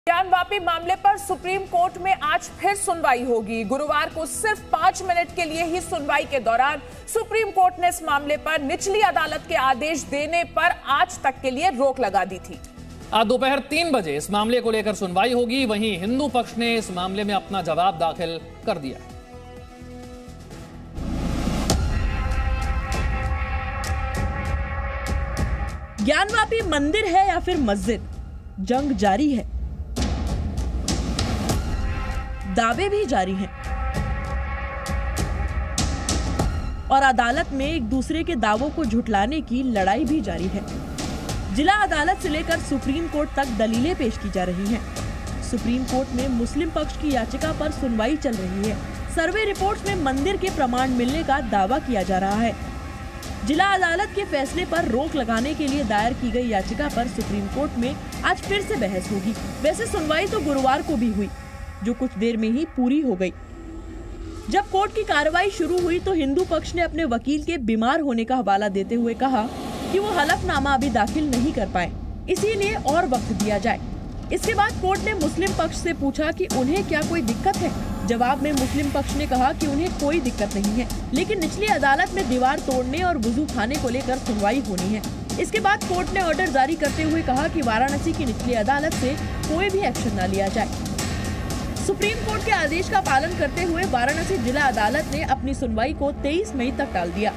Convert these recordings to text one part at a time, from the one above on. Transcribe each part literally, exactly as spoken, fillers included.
ज्ञानवापी मामले पर supreme court में आज फिर सुनवाई होगी। गुरुवार को सिर्फ पांच मिनट के लिए ही सुनवाई के दौरान सुप्रीम कोर्ट ने इस मामले पर निचली अदालत के आदेश देने पर आज तक के लिए रोक लगा दी थी। आज दोपहर तीन बजे इस मामले को लेकर सुनवाई होगी। वहीं हिंदू पक्ष ने इस मामले में अपना जवाब दाखिल कर दिया। ज्ञानवापी मंदिर है या फिर मस्जिद, जंग जारी है, दावे भी जारी हैं और अदालत में एक दूसरे के दावों को झुठलाने की लड़ाई भी जारी है। जिला अदालत से लेकर सुप्रीम कोर्ट तक दलीलें पेश की जा रही हैं। सुप्रीम कोर्ट में मुस्लिम पक्ष की याचिका पर सुनवाई चल रही है। सर्वे रिपोर्ट्स में मंदिर के प्रमाण मिलने का दावा किया जा रहा है। जिला अदालत के फैसले पर रोक लगाने के लिए दायर की गई याचिका पर सुप्रीम कोर्ट में आज फिर से बहस होगी। वैसे सुनवाई तो गुरुवार को भी हुई, जो कुछ देर में ही पूरी हो गई। जब कोर्ट की कार्रवाई शुरू हुई तो हिंदू पक्ष ने अपने वकील के बीमार होने का हवाला देते हुए कहा कि वो हलफनामा अभी दाखिल नहीं कर पाए, इसीलिए और वक्त दिया जाए। इसके बाद कोर्ट ने मुस्लिम पक्ष से पूछा कि उन्हें क्या कोई दिक्कत है। जवाब में मुस्लिम पक्ष ने कहा कि उन्हें कोई दिक्कत नहीं है, लेकिन निचली अदालत में दीवार तोड़ने और वुजू खाने को लेकर सुनवाई होनी है। इसके बाद कोर्ट ने ऑर्डर जारी करते हुए कहा कि वाराणसी की निचली अदालत से कोई भी एक्शन न लिया जाए। सुप्रीम कोर्ट के आदेश का पालन करते हुए वाराणसी जिला अदालत ने अपनी सुनवाई को तेईस मई तक टाल दिया।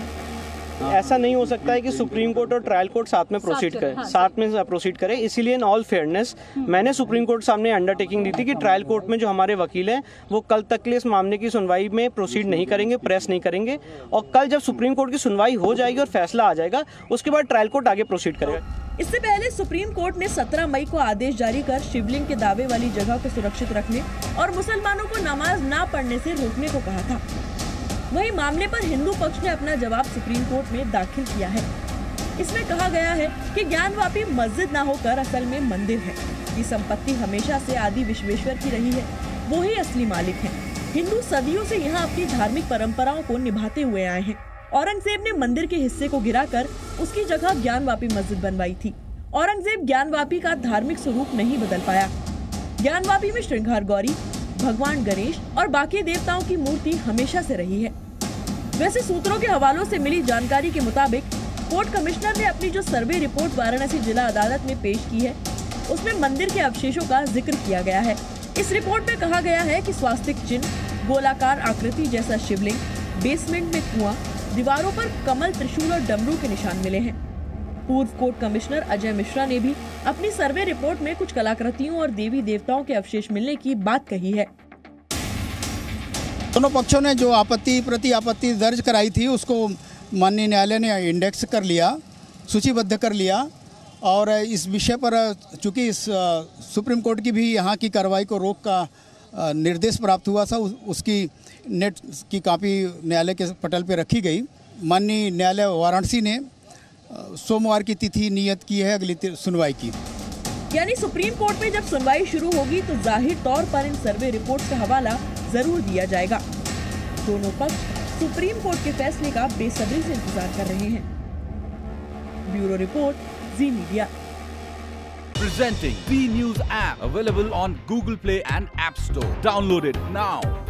ऐसा नहीं हो सकता है कि सुप्रीम कोर्ट और ट्रायल कोर्ट साथ में प्रोसीड करें, हाँ, साथ में प्रोसीड करें। इसीलिए इन ऑल फेयरनेस मैंने सुप्रीम कोर्ट सामने अंडरटेकिंग दी थी कि ट्रायल कोर्ट में जो हमारे वकील हैं वो कल तक के लिए इस मामले की सुनवाई में प्रोसीड नहीं करेंगे, प्रेस नहीं करेंगे, और कल जब सुप्रीम कोर्ट की सुनवाई हो जाएगी और फैसला आ जाएगा उसके बाद ट्रायल कोर्ट आगे प्रोसीड करेगा। इससे पहले सुप्रीम कोर्ट ने सत्रह मई को आदेश जारी कर शिवलिंग के दावे वाली जगह को सुरक्षित रखने और मुसलमानों को नमाज ना पढ़ने से रोकने को कहा था। वहीं मामले पर हिंदू पक्ष ने अपना जवाब सुप्रीम कोर्ट में दाखिल किया है। इसमें कहा गया है कि ज्ञानवापी मस्जिद ना होकर असल में मंदिर है। ये संपत्ति हमेशा से आदि विश्वेश्वर की रही है, वो ही असली मालिक है। हिंदू सदियों से यहाँ अपनी धार्मिक परंपराओं को निभाते हुए आए हैं। औरंगजेब ने मंदिर के हिस्से को गिराकर उसकी जगह ज्ञानवापी मस्जिद बनवाई थी। औरंगजेब ज्ञानवापी का धार्मिक स्वरूप नहीं बदल पाया। ज्ञानवापी में श्रृंगार गौरी, भगवान गणेश और बाकी देवताओं की मूर्ति हमेशा से रही है। वैसे सूत्रों के हवालों से मिली जानकारी के मुताबिक कोर्ट कमिश्नर ने अपनी जो सर्वे रिपोर्ट वाराणसी जिला अदालत में पेश की है उसमें मंदिर के अवशेषों का जिक्र किया गया है। इस रिपोर्ट में कहा गया है कि स्वास्तिक चिन्ह, गोलाकार आकृति जैसा शिवलिंग, बेसमेंट में कुआं, दीवारों पर कमल, त्रिशूल और डमरू के निशान मिले हैं। पूर्व कोर्ट कमिश्नर अजय मिश्रा ने भी अपनी सर्वे रिपोर्ट में कुछ कलाकृतियों और देवी देवताओं के अवशेष मिलने की बात कही है। दोनों पक्षों ने जो आपत्ति प्रति आपत्ति दर्ज कराई थी उसको माननीय न्यायालय ने इंडेक्स कर लिया, सूचीबद्ध कर लिया, और इस विषय पर चूंकि इस सुप्रीम कोर्ट की भी यहाँ की कार्रवाई को रोक का निर्देश प्राप्त हुआ था, उसकी नेट की कॉपी न्यायालय के पटल पर रखी गई। माननीय न्यायालय वाराणसी ने सोमवार की तिथि नियत की है अगली सुनवाई की। यानी सुप्रीम कोर्ट में जब सुनवाई शुरू होगी तो जाहिर तौर पर इन सर्वे रिपोर्ट्स का हवाला जरूर दिया जाएगा। दोनों पक्ष सुप्रीम कोर्ट के फैसले का बेसब्री से इंतजार कर रहे हैं। Bureau report, Zee media. Presenting V News app available on Google Play and App Store. Download it now.